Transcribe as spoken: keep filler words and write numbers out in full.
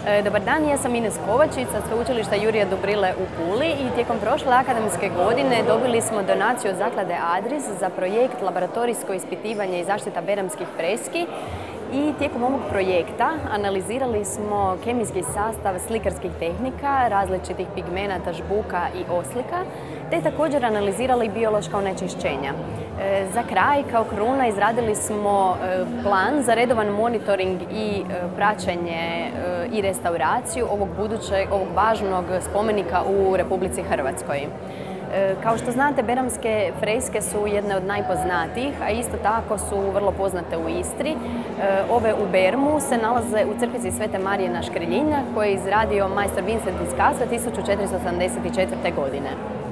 Dobar dan, ja sam Ines Kovačić sa Sveučilišta Jurija Dobrile u Puli i tijekom prošle akademske godine dobili smo donaciju od zaklade Adris za projekt Laboratorijsko ispitivanje i zaštita beramskih freski. I tijekom ovog projekta analizirali smo kemijski sastav slikarskih tehnika, različitih pigmenata, žbuka i oslika, te također analizirali biološka onečišćenja. Za kraj, kao kruna, izradili smo plan za redovan monitoring i praćenje i restauraciju ovog budućeg, ovog važnog spomenika u Republici Hrvatskoj. Kao što znate, beramske freske su jedne od najpoznatijih, a isto tako su vrlo poznate u Istri. Ove u Bermu se nalaze u crkvici Svete Marije na Škriljina, koje je izradio majstor Vincent iz Cassa tisuću četiristo sedamdeset četvrte. godine.